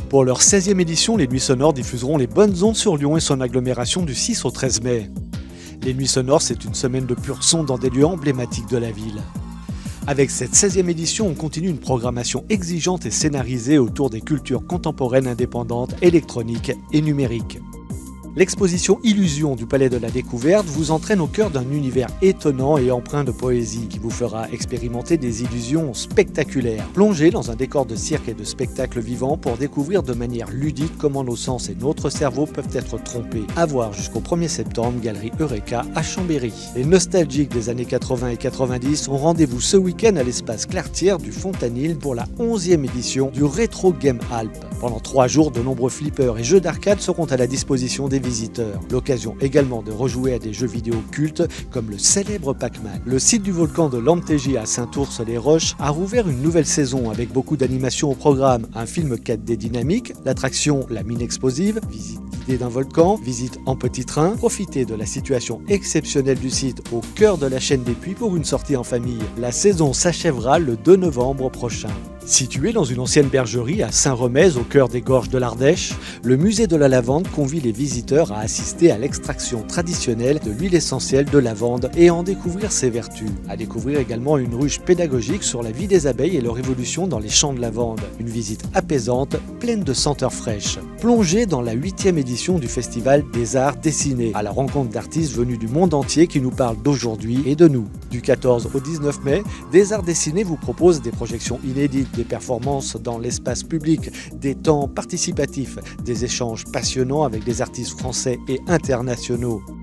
Pour leur 16e édition, les Nuits Sonores diffuseront les bonnes ondes sur Lyon et son agglomération du 6 au 13 mai. Les Nuits Sonores, c'est une semaine de pur son dans des lieux emblématiques de la ville. Avec cette 16e édition, on continue une programmation exigeante et scénarisée autour des cultures contemporaines indépendantes, électroniques et numériques. L'exposition Illusions du Palais de la Découverte vous entraîne au cœur d'un univers étonnant et empreint de poésie qui vous fera expérimenter des illusions spectaculaires. Plongez dans un décor de cirque et de spectacle vivant pour découvrir de manière ludique comment nos sens et notre cerveau peuvent être trompés. À voir jusqu'au 1er septembre, Galerie Eureka à Chambéry. Les nostalgiques des années 80 et 90 ont rendez-vous ce week-end à l'espace Clartière du Fontanil pour la 11e édition du Retro Game Alp. Pendant 3 jours, de nombreux flippers et jeux d'arcade seront à la disposition des visiteurs. L'occasion également de rejouer à des jeux vidéo cultes comme le célèbre Pac-Man. Le site du volcan de l'Antégie à Saint-Ours-les-Roches a rouvert une nouvelle saison avec beaucoup d'animations au programme. Un film 4D dynamique, l'attraction La Mine Explosive, visite guidée d'un volcan, visite en petit train, profitez de la situation exceptionnelle du site au cœur de la chaîne des Puys pour une sortie en famille. La saison s'achèvera le 2 novembre prochain. Situé dans une ancienne bergerie à Saint-Remez, au cœur des gorges de l'Ardèche, le musée de la lavande convie les visiteurs à assister à l'extraction traditionnelle de l'huile essentielle de lavande et à en découvrir ses vertus. À découvrir également une ruche pédagogique sur la vie des abeilles et leur évolution dans les champs de lavande. Une visite apaisante, pleine de senteurs fraîches. Plongez dans la 8e édition du Festival des Arts Dessinés, à la rencontre d'artistes venus du monde entier qui nous parlent d'aujourd'hui et de nous. Du 14 au 19 mai, des Arts Dessinés vous propose des projections inédites, des performances dans l'espace public, des temps participatifs, des échanges passionnants avec des artistes français et internationaux.